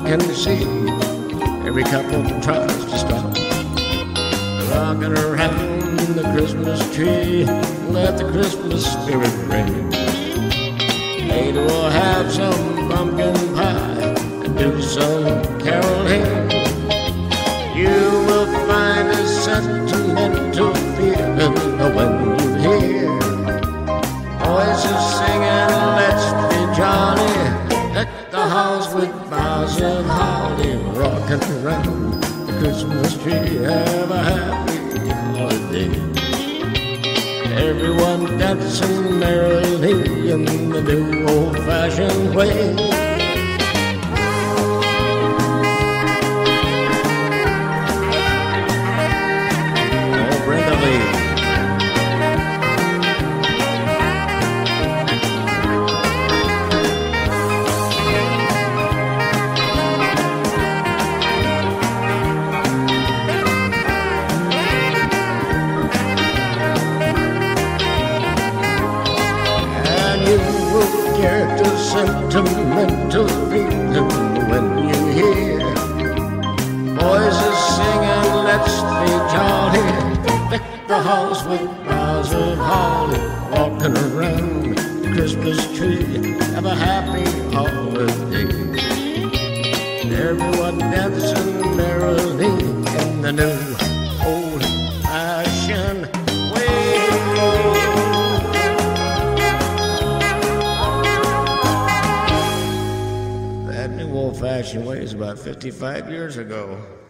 can see. Every couple tries to stop, rocking around the Christmas tree. Let the Christmas spirit ring. Later we'll have some pumpkin pie and do some caroling. You will find a sentimental feeling when you hear voices singing, let's be jolly. Deck the house with boughs of holly, rocking around the Christmas tree. Have a happy holiday. Everyone dancing merrily in the new old-fashioned way. Oh, Brenda Lee. Get a sentimental feeling when you hear voices singing, let's be jolly. Deck the house with boughs of holly, walking around the Christmas tree. Have a happy holiday. Everyone dancing merrily in the new old-fashioned way. That new old-fashioned way is about 55 years ago.